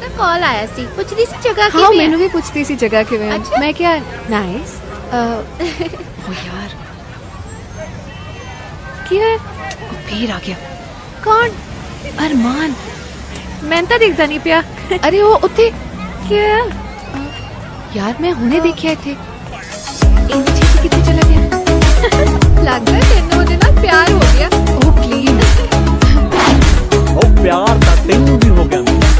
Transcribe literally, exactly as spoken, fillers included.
ना कॉल आया सी पुछदी सी जगह हाँ मैनू भी पुछदी सी जगह किवें है। अच्छा? मैं क्या नाइस ओ यार की है ओ, फिर आ गया कौन अरमान मैं तो दिखदा नहीं पिया अरे वो उत्थे क्या यार मैं हुणे देखिया इत्थे इन चीज़ कितने चला गया लगदा है तेनू ओदे नाल प्यार हो गया ओ प्लीज ओ प्यार दा तेनू भी हो गया